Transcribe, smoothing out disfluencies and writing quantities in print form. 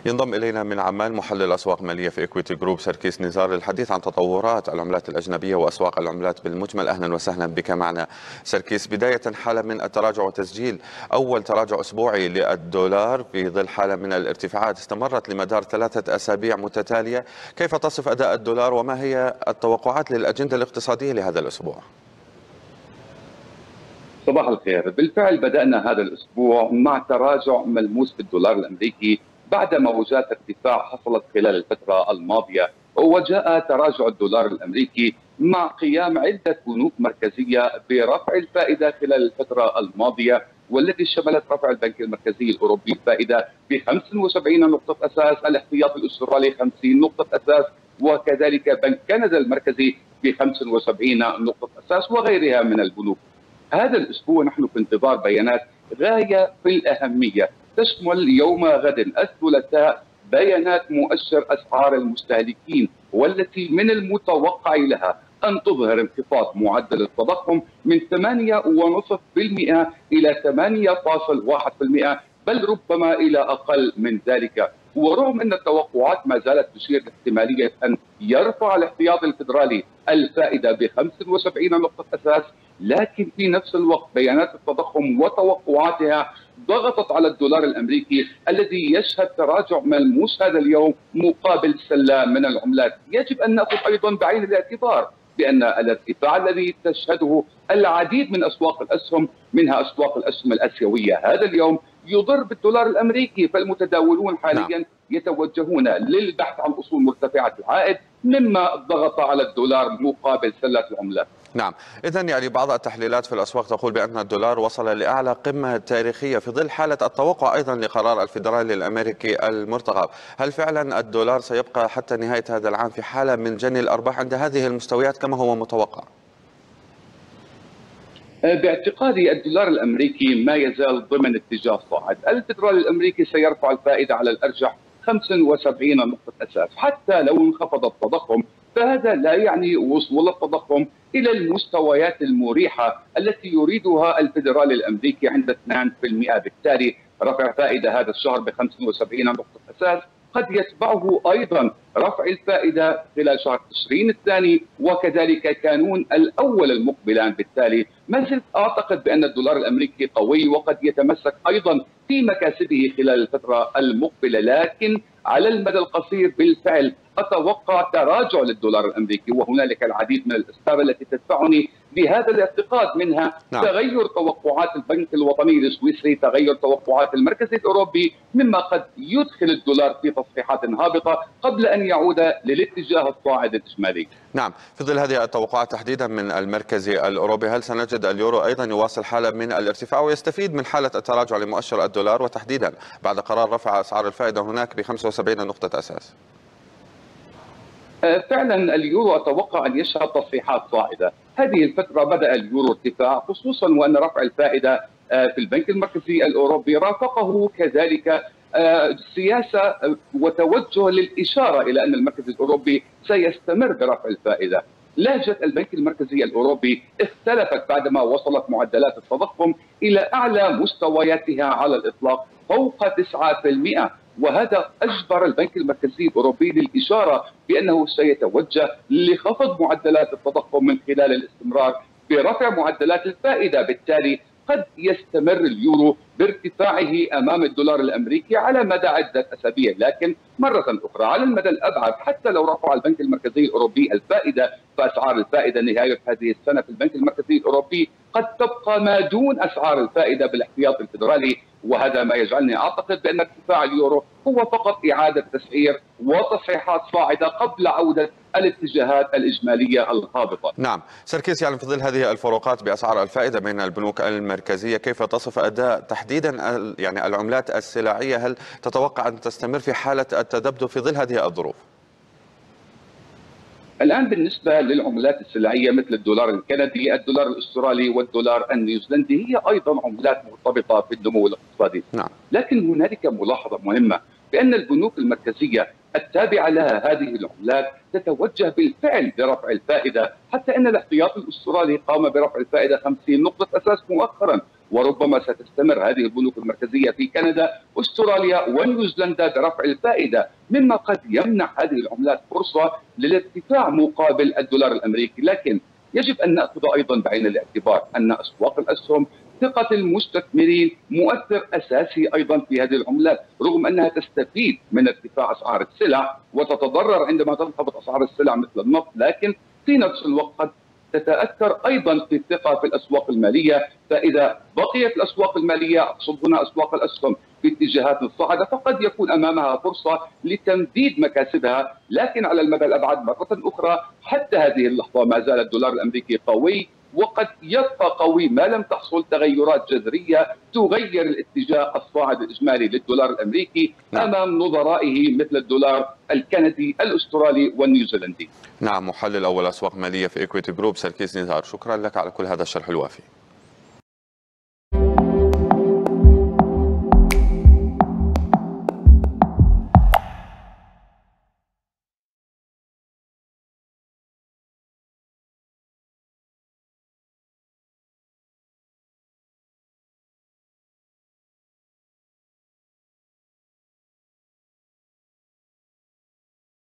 ينضم إلينا من عمان محلل أسواق مالية في إكويتي جروب سركيس نزار للحديث عن تطورات العملات الأجنبية وأسواق العملات بالمجمل. أهلا وسهلا بك معنا سركيس. بداية، حالة من التراجع وتسجيل أول تراجع أسبوعي للدولار في ظل حالة من الارتفاعات استمرت لمدار 3 أسابيع متتالية. كيف تصف أداء الدولار وما هي التوقعات للأجندة الاقتصادية لهذا الأسبوع؟ صباح الخير. بالفعل بدأنا هذا الأسبوع مع تراجع ملموس في الدولار الأمريكي بعد موجات ارتفاع حصلت خلال الفترة الماضية، وجاء تراجع الدولار الأمريكي مع قيام عدة بنوك مركزية برفع الفائدة خلال الفترة الماضية، والتي شملت رفع البنك المركزي الأوروبي الفائدة ب 75 نقطة أساس، الاحتياطي الأسترالي 50 نقطة أساس، وكذلك بنك كندا المركزي ب 75 نقطة أساس وغيرها من البنوك. هذا الأسبوع نحن في انتظار بيانات غاية في الأهمية تشمل يوم غد الثلاثاء بيانات مؤشر أسعار المستهلكين، والتي من المتوقع لها أن تظهر انخفاض معدل التضخم من 8.5% إلى 8.1%، بل ربما إلى أقل من ذلك. ورغم أن التوقعات ما زالت تشير لاحتمالية أن يرفع الاحتياطي الفيدرالي الفائدة ب 75 نقطة أساس، لكن في نفس الوقت بيانات التضخم وتوقعاتها ضغطت على الدولار الأمريكي الذي يشهد تراجع ملموس هذا اليوم مقابل سلة من العملات. يجب أن نأخذ أيضا بعين الاعتبار بأن الارتفاع الذي تشهده العديد من أسواق الأسهم منها أسواق الأسهم الآسيوية هذا اليوم يضر بالدولار الأمريكي، فالمتداولون حاليا يتوجهون للبحث عن أصول مرتفعة العائد مما ضغط على الدولار مقابل سلة العملات. نعم، إذن بعض التحليلات في الأسواق تقول بأن الدولار وصل لأعلى قمة تاريخية في ظل حالة التوقع أيضا لقرار الفيدرالي الأمريكي المرتقب. هل فعلا الدولار سيبقى حتى نهاية هذا العام في حالة من جني الأرباح عند هذه المستويات كما هو متوقع؟ باعتقادي الدولار الأمريكي ما يزال ضمن اتجاه صاعد. الفيدرالي الأمريكي سيرفع الفائدة على الأرجح 75 نقطة أساس. حتى لو انخفض التضخم فهذا لا يعني وصول التضخم إلى المستويات المريحة التي يريدها الفيدرالي الأمريكي عند 2%. بالتالي رفع فائدة هذا الشهر ب 75 نقطة أساس قد يتبعه أيضا رفع الفائدة خلال شهر تشرين الثاني وكذلك كانون الأول المقبلان. بالتالي ما زلت أعتقد بأن الدولار الأمريكي قوي وقد يتمسك أيضا في مكاسبه خلال الفترة المقبلة، لكن على المدى القصير بالفعل أتوقع تراجع للدولار الأمريكي، وهنالك العديد من الأسباب التي تدفعني لهذا الاعتقاد، منها تغير توقعات البنك الوطني السويسري، تغير توقعات المركز الأوروبي، مما قد يدخل الدولار في تصحيحات هابطة قبل أن يعود للاتجاه الصاعد الإجمالي. نعم، في ظل هذه التوقعات تحديدا من المركز الأوروبي، هل سنجد اليورو أيضا يواصل حالة من الارتفاع ويستفيد من حالة التراجع لمؤشر الدولار، وتحديدا بعد قرار رفع أسعار الفائدة هناك ب 75 نقطة أساس؟ فعلا اليورو أتوقع أن يشهد تصحيحات صاعدة. هذه الفترة بدأ اليورو ارتفاع، خصوصا وأن رفع الفائدة في البنك المركزي الأوروبي رافقه كذلك سياسة وتوجه للإشارة إلى أن المركز الأوروبي سيستمر برفع الفائدة. لهجة البنك المركزي الأوروبي اختلفت بعدما وصلت معدلات التضخم إلى أعلى مستوياتها على الإطلاق فوق 9%، وهذا أجبر البنك المركزي الأوروبي للإشارة بأنه سيتوجه لخفض معدلات التضخم من خلال الاستمرار برفع معدلات الفائدة. بالتالي قد يستمر اليورو بارتفاعه أمام الدولار الأمريكي على مدى عدة أسابيع، لكن مرة أخرى على المدى الأبعد حتى لو رفع البنك المركزي الأوروبي الفائدة فأسعار الفائدة نهاية هذه السنة في البنك المركزي الأوروبي قد تبقى ما دون أسعار الفائدة بالاحتياط الفيدرالي، وهذا ما يجعلني أعتقد بأن ارتفاع اليورو هو فقط إعادة تسعير وتصحيحات صاعدة قبل عودة الاتجاهات الإجمالية الهابطة. نعم سركيس، في ظل هذه الفروقات بأسعار الفائدة بين البنوك المركزية، كيف تصف أداء تحديدا العملات السلعية؟ هل تتوقع أن تستمر في حالة التذبذب في ظل هذه الظروف؟ الآن بالنسبة للعملات السلعية مثل الدولار الكندي، الدولار الأسترالي والدولار النيوزيلندي، هي أيضا عملات مرتبطة في النمو الاقتصادي. لكن هنالك ملاحظة مهمة بأن البنوك المركزية التابعة لها هذه العملات تتوجه بالفعل لرفع الفائدة، حتى أن الاحتياطي الأسترالي قام برفع الفائدة 50 نقطة أساس مؤخرا، وربما ستستمر هذه البنوك المركزية في كندا واستراليا ونيوزيلندا برفع الفائدة، مما قد يمنح هذه العملات فرصة للارتفاع مقابل الدولار الأمريكي. لكن يجب أن نأخذ أيضا بعين الاعتبار أن أسواق الأسهم ثقة المستثمرين مؤثر أساسي أيضا في هذه العملات، رغم أنها تستفيد من ارتفاع أسعار السلع وتتضرر عندما تنخفض أسعار السلع مثل النفط، لكن في نفس الوقت قد تتأثر أيضا في الثقة في الأسواق المالية. فإذا بقيت الأسواق المالية، أقصد هنا أسواق الأسهم، في اتجاهات الصاعدة، فقد يكون أمامها فرصة لتمديد مكاسبها. لكن على المدى الأبعد مرة أخرى، حتى هذه اللحظة ما زال الدولار الأمريكي قوي، وقد يبقى قوي ما لم تحصل تغيرات جذرية تغير الاتجاه الصاعد الإجمالي للدولار الأمريكي أمام نظرائه مثل الدولار الكندي، الأسترالي والنيوزيلندي. نعم، محلل أول أسواق مالية في إكويتي جروب سركيس نزار، شكرا لك على كل هذا الشرح الوافي.